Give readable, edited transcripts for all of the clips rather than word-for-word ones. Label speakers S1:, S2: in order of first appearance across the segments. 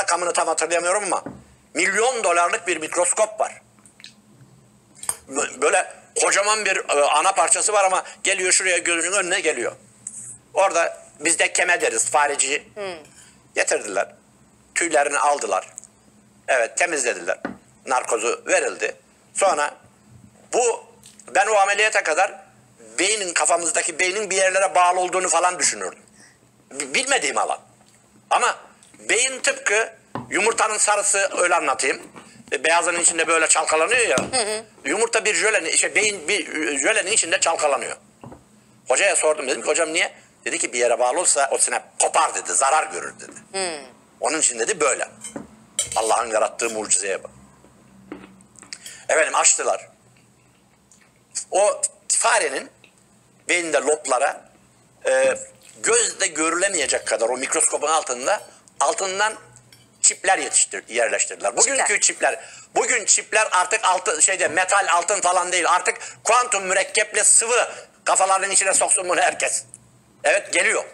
S1: rakamını tam hatırlayamıyorum ama milyon dolarlık bir mikroskop var. Böyle kocaman bir ana parçası var ama geliyor şuraya, gözünün önüne geliyor. Orada biz de keme deriz, fareciyi. Getirdiler. Tüylerini aldılar. Evet, temizlediler. Narkozu verildi. Sonra ben o ameliyata kadar kafamızdaki beynin bir yerlere bağlı olduğunu falan düşünürdüm. Bilmediğim alan. Ama beyin tıpkı yumurtanın sarısı, öyle anlatayım. Beyazının içinde böyle çalkalanıyor ya. Yumurta bir jölenin, beyin bir jölenin içinde çalkalanıyor. Hocaya sordum, dedim ki hocam niye? Dedi ki bir yere bağlı olsa o sinep kopar dedi, zarar görür dedi. Onun için dedi böyle. Allah'ın yarattığı mucizeye bak. Efendim açtılar. O farenin beyninde loblara gözle görülemeyecek kadar o mikroskopun altından çipler yerleştirdiler. Bugün çipler artık metal, altın falan değil. Artık kuantum mürekkeple sıvı kafalarının içine soksun bunu herkes. Evet, geliyor.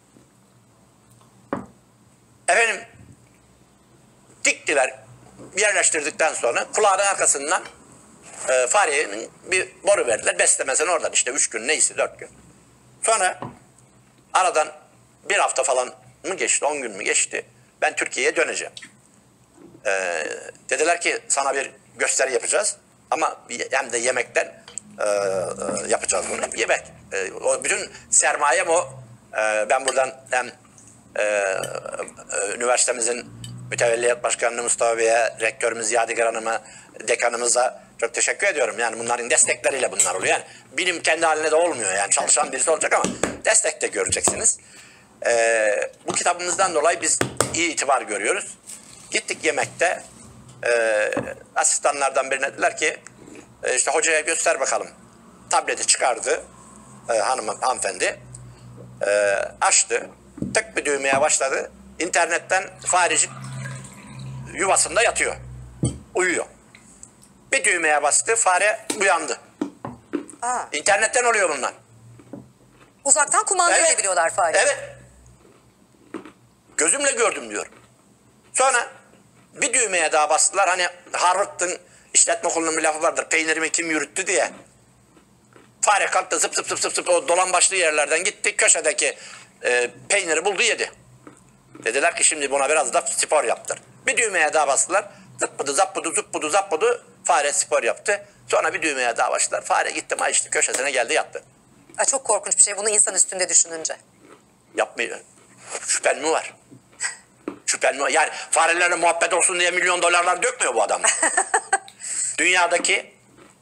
S1: Efendim diktiler, yerleştirdikten sonra kulağının arkasından farenin bir boru verdiler. Beslemesen oradan işte 3 gün neyse 4 gün. Sonra aradan bir hafta falan mı geçti, 10 gün mü geçti? Ben Türkiye'ye döneceğim. Dediler ki sana bir gösteri yapacağız. Ama hem de yemekten yapacağız bunu. Yemek. O bütün sermayem o. Ben buradan hem üniversitemizin mütevelliyat başkanı Mustafa Bey'e, rektörümüz Yadigar Hanım'a, dekanımıza çok teşekkür ediyorum. Yani bunların destekleriyle bunlar oluyor. Yani bilim kendi haline de olmuyor. Yani çalışan birisi olacak ama destek de göreceksiniz. Bu kitabımızdan dolayı biz iyi itibar görüyoruz. Gittik yemekte. Asistanlardan birine dediler ki işte hocaya göster bakalım. Tableti çıkardı hanımefendi. Açtı. Tık bir düğmeye başladı. İnternetten farecik yuvasında yatıyor. Uyuyor. Bir düğmeye bastı, fare uyandı. İnternetten oluyor bunlar.
S2: Uzaktan kumanda edebiliyorlar fareyi.
S1: Evet. Gözümle gördüm diyor. Sonra bir düğmeye daha bastılar. Hani Harvard'ın işletme okulunun bir lafı vardır. Peynirimi kim yürüttü diye. Fare kalktı, zıp zıp zıp zıp zıp o dolan başlı yerlerden gitti. Köşedeki peyniri buldu, yedi. Dediler ki şimdi buna biraz da spor yaptır. Bir düğmeye daha bastılar. Zıppıdı zappudu zıppıdı zappudu. Fare spor yaptı. Sonra bir düğmeye daha bastılar. Fare gitti mayıştı köşesine geldi yattı.
S2: Çok korkunç bir şey bunu insan üstünde düşününce.
S1: Yapmıyor. Şüphen mi var? Şüphen mi var? Yani farelerle muhabbet olsun diye milyon dolarlar dökmüyor bu adam. Dünyadaki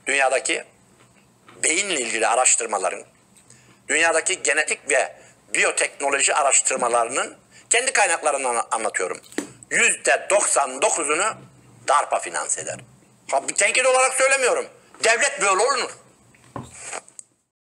S1: beyinle ilgili araştırmaların, dünyadaki genetik ve biyoteknoloji araştırmalarının kendi kaynaklarından anlatıyorum. %99'unu DARPA finanse eder. Bir tenkit olarak söylemiyorum. Devlet böyle olur mu?